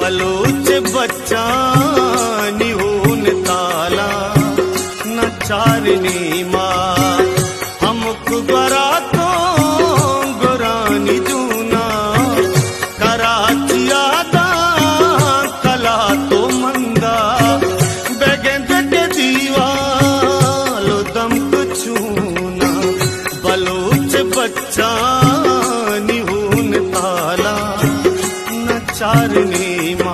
बलोच बच्चा निहून ताला न चारनी माँ हमको गरा तो गुरानी जूना कराची आदा कला तो मंदा बेगेंद के दीवालो दम कुछूना बलोच बच्चा निहून ताला न चारनी